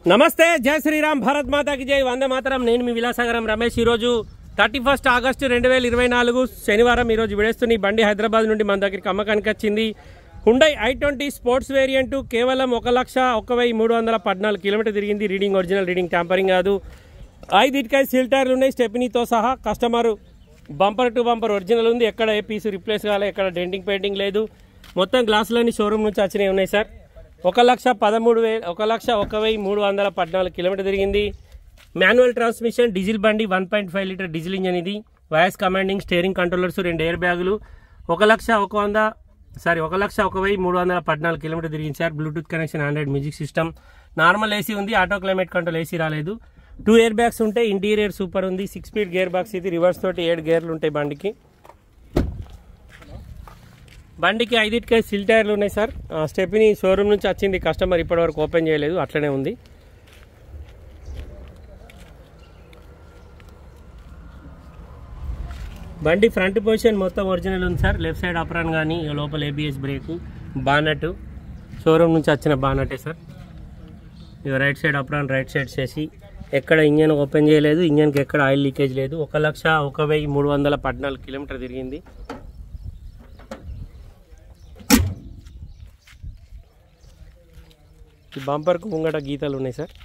నమస్తే, జై శ్రీరామ్, భారత్ మాతాకి జై, వందే మాతరం. నేను మీ విలాసాగరం రమేష్. ఈరోజు 31 ఆగస్టు 2024 శనివారం. ఈరోజు విడేస్తున్న ఈ బండి హైదరాబాద్ నుండి మన దగ్గరికి అమ్మకానికి వచ్చింది. Hyundai i20 sports variant. కేవలం 1,01,314 కిలోమీటర్ తిరిగింది. రీడింగ్ ఒరిజినల్, రీడింగ్ ట్యాంపరింగ్ కాదు. 5 ఇటుకాయ సీల్ టైర్లు ఉన్నాయి స్టెప్నీతో సహా. Customer bumper to bumper original ఉంది. ఎక్కడ ఏ పీసు రిప్లేస్ కావాలి, ఎక్కడ డెంటింగ్ పెయింటింగ్ లేదు. మొత్తం గ్లాసులన్నీ షోరూమ్ నుంచి వచ్చినవి ఉన్నాయి సార్. 1,01,314 కిలోమీటర్ తిరిగింది. మాన్యువల్ ట్రాన్స్మిషన్, డీజిల్ బండి, 1.5 లీటర్ డీజిల్ ఇంజన్ ఇది. Voice commanding, steering controllers, 2 air బ్యాగులు. 1,01,314 కిలోమీటర్ తిరిగింది sir. Bluetooth connection, android music system, normal AC ఉంది. ఆటో క్లైమేట్ కంట్రోల్ ఏసీ రాలేదు. 2 ఎయిర్ బ్యాగ్స్ ఉంటాయి. ఇంటీరియర్ సూపర్ ఉంది. 6 స్పీడ్ గేర్ బాక్స్ ఇది. Reverse తోటి 7 గేర్లు ఉంటాయి బండికి. 5 ఇటుకాయ సిల్ టైర్లు ఉన్నాయి సార్. స్టెప్ని షోరూమ్ నుంచి వచ్చింది. కస్టమర్ ఇప్పటివరకు ఓపెన్ చేయలేదు, అట్లనే ఉంది. బండి ఫ్రంట్ పొజిషన్ మొత్తం ఒరిజినల్ ఉంది సార్. లెఫ్ట్ సైడ్ అప్రాన్ కానీ, లోపల ఏబిఎస్ బ్రేకు, బానట్ షోరూమ్ నుంచి వచ్చిన బానటే సార్. ఇక right side apron, right side చేసి ఎక్కడ ఇంజన్ ఓపెన్ చేయలేదు. ఇంజన్కి ఎక్కడ ఆయిల్ లీకేజ్ లేదు. 1,01,314 కిలోమీటర్ తిరిగింది. ఈ బంపర్కు ముంగట గీతలు ఉన్నాయి సార్.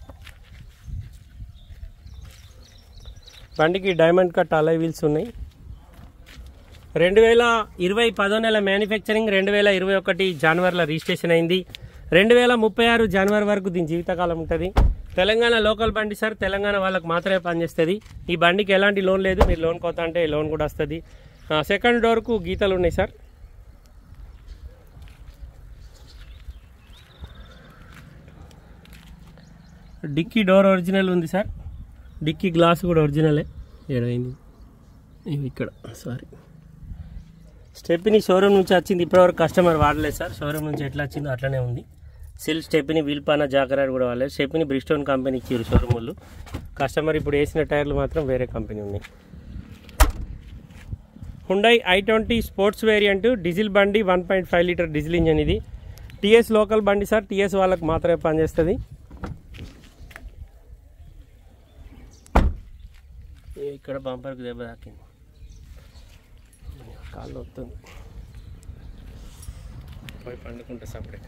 బండికి డైమండ్ కట్ అలై వీల్స్ ఉన్నాయి. 2020 10వ నెల మ్యానుఫ్యాక్చరింగ్, 2021 జనవరిలో రిజిస్ట్రేషన్ అయింది. 2036 జనవరి వరకు దీని జీవితకాలం ఉంటుంది. తెలంగాణ లోకల్ బండి సార్. తెలంగాణ వాళ్ళకి మాత్రమే పనిచేస్తుంది. ఈ బండికి ఎలాంటి లోన్ లేదు. మీరు లోన్ కోత అంటే లోన్ కూడా వస్తుంది. సెకండ్ డోర్కు గీతలు ఉన్నాయి సార్. డిక్కీ డోర్ ఒరిజినల్ ఉంది సార్. డిక్కీ గ్లాస్ కూడా ఒరిజినలే. ఏడైంది ఇక్కడ, సారీ. స్టెప్ని షోరూమ్ నుంచి వచ్చింది. ఇప్పటివరకు కస్టమర్ వాడలేదు సార్. షోరూమ్ నుంచి ఎట్లా వచ్చిందో అట్లనే ఉంది. సిల్ స్టెప్ని, వీల్పాన, జాకరాడ్ కూడా వాడలేదు. స్టెప్ని బ్రిస్టోన్ కంపెనీ ఇచ్చారు షోరూమ్ వాళ్ళు. కస్టమర్ ఇప్పుడు వేసిన టైర్లు మాత్రం వేరే కంపెనీ ఉన్నాయి. Hyundai i20 sports variant diesel బండి, 1.5 లీటర్ డీజిల్ ఇంజన్ ఇది. టీఎస్ లోకల్ బండి సార్. టీఎస్ వాళ్ళకి మాత్రమే పనిచేస్తుంది. ఇక్కడ బంపర్కి దెబ్బ తాకింది, కాళ్ళు వస్తుంది. పోయి పండుకుంటే సపరేట్.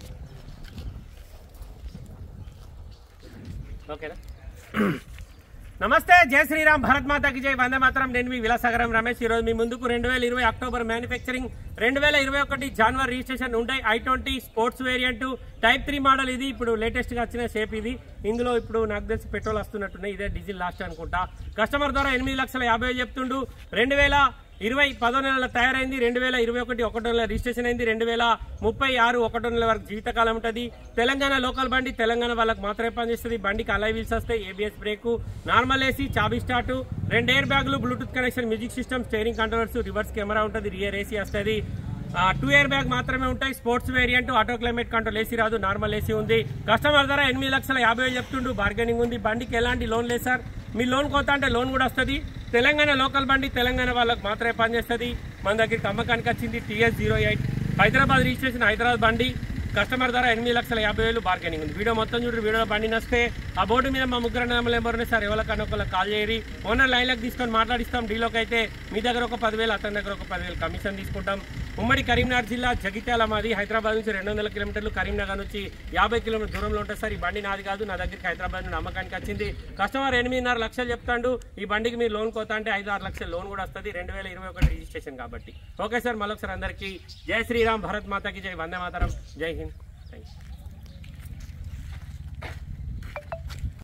ఓకేనా? నమస్తే, జై శ్రీరామ్, భారత్ మాతాకి జై, వందే మాతరం. నేను మీ విలాసాగరం రమేష్. ఈరోజు మీ ముందుకు 2020 అక్టోబర్ మ్యానుఫ్యాక్చరింగ్, 2021 జనవరి రిజిస్ట్రేషన్ ఉండే i20 sports variant type 3 model ఇది. ఇప్పుడు లేటెస్ట్గా వచ్చిన షేప్ ఇది. ఇందులో ఇప్పుడు నాకు తెలిసి పెట్రోల్ వస్తున్నట్టున్నాయి. ఇదే డీజిల్ లాస్ట్ అనుకుంటా. కస్టమర్ ద్వారా 8,50,000 చెప్తుండు. 2020 10వ నెలలో తయారైంది. 2021 1వ నెల రిజిస్ట్రేషన్ అయింది. 2036 1వ నెల వరకు జీవితకాలం ఉంటుంది. తెలంగాణ లోకల్ బండి. తెలంగాణ వాళ్ళకి మాత్రమే పనిచేస్తుంది. బండికి అలై వీల్స్ వస్తాయి, ఏబిఎస్ బ్రేకు, నార్మల్ ఏసీ, చాబీ స్టార్ట్, 2 ఎయిర్ బ్యాగులు, Bluetooth connection, music system, steering controllers, reverse camera ఉంటుంది, రియర్ ఏసీ వస్తుంది. 2 ఎయిర్ బ్యాగ్ మాత్రమే ఉంటాయి. Sports variant, auto climate control AC రాదు, నార్మల్ ఏసీ ఉంది. కస్టమర్ ధర 8,50,000 చెప్తుండు. బార్గెనింగ్ ఉంది. బండికి ఎలాంటి లోన్ లేదు సార్. మీ లోన్ కోత అంటే లోన్ కూడా వస్తుంది. తెలంగాణ లోకల్ బండి. తెలంగాణ వాళ్ళకి మాత్రమే పనిచేస్తుంది. మన దగ్గరికి అమ్మకానికి వచ్చింది. TS 08 హైదరాబాద్ రిజిస్ట్రేషన్, హైదరాబాద్ బండి. కస్టమర్ ధర 8,50,000 బార్గెనింగ్ ఉంది. వీడియో మొత్తం చూడండి. వీడియోలో బండి నస్తే ఆ బోర్డు మీద మా ముగ్గురు నెంబర్ ఉన్నాయి సార్. ఎవరికన్నా ఒకళ్ళకి కాల్ చేయరి. ఓనర్ లైన్లకు తీసుకొని మాట్లాడిస్తాం. డీలోకి అయితే మీ దగ్గర ఒక 10,000, అతని దగ్గర ఒక 10,000 కమిషన్ తీసుకుంటాం. ఉమ్మడి కరీంనగర్ జిల్లా, జగిత్యాల మాది. హైదరాబాద్ నుంచి 200 కిలోమీటర్లు, కరీంనగర్ నుంచి 50 కిలోమీటర్ దూరంలో ఉంటుంది సార్. ఈ బండి నాది కాదు. నా దగ్గరికి హైదరాబాద్ నుండి అమ్మకానికి వచ్చింది. కస్టమర్ 8,5 లక్షలు చెప్తాడు. ఈ బండికి మీరు లోన్ కోతా అంటే 5-6 లక్షల లోన్ కూడా వస్తుంది. 2021 రిజిస్ట్రేషన్ కాబట్టి. ఓకే సార్, మరొకసారి అందరికీ జై శ్రీరామ్, భారత్ మాతాకి జై, వందే మాతరం, జై హింద్. Thanks.